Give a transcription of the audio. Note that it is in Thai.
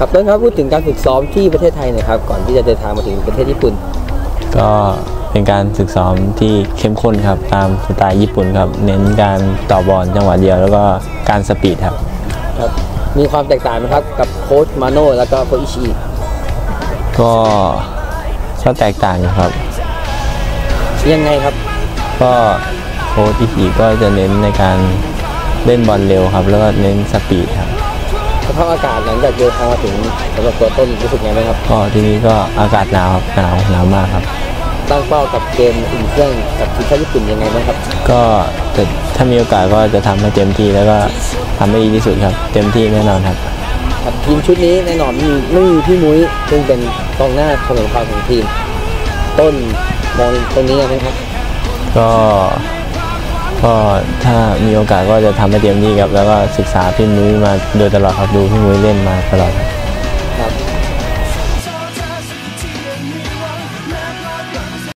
ครับต้นครับพูดถึงการฝึกซ้อมที่ประเทศไทยหน่อยครับก่อนที่จะเดินทางมาถึงประเทศญี่ปุ่นก็เป็นการฝึกซ้อมที่เข้มข้นครับตามสไตล์ญี่ปุ่นครับเน้นการต่อบอลจังหวะเดียวแล้วก็การสปีดครับมีความแตกต่างไหมครับกับโค้ชมาโน่แล้วก็โค้ชอิชิก็แตกต่างอยู่ครับยังไงครับก็โค้ชอิชิก็จะเน้นในการเล่นบอลเร็วครับแล้วก็เน้นสปีดครับสภาพอากาศหลังจากเดินทางมาถึงสำหรับตัวต้นรู้สึกไงบ้างครับก็ที่นี้ก็อากาศหนาวครับหนาวมากครับตั้งเป้ากับเกมอุ่นเครื่องกับทีมชาติญี่ปุ่นยังไงบ้างครับก็ถ้ามีโอกาสก็จะทำให้เต็มที่แล้วก็ทำให้ดีที่สุดครับเต็มที่แน่นอนครับทีมชุดนี้แน่นอนไม่มีพี่มุ้ยซึ่งเป็นกองหน้าคนสำคัญของทีมต้นมองตรงนี้ยังไงครับก็ถ้ามีโอกาสก็จะทำให้เต็มที่ครับแล้วก็ศึกษาพี่มุ้ยมาโดยตลอดครับดูพี่มุ้ยเล่นมาตลอดครับ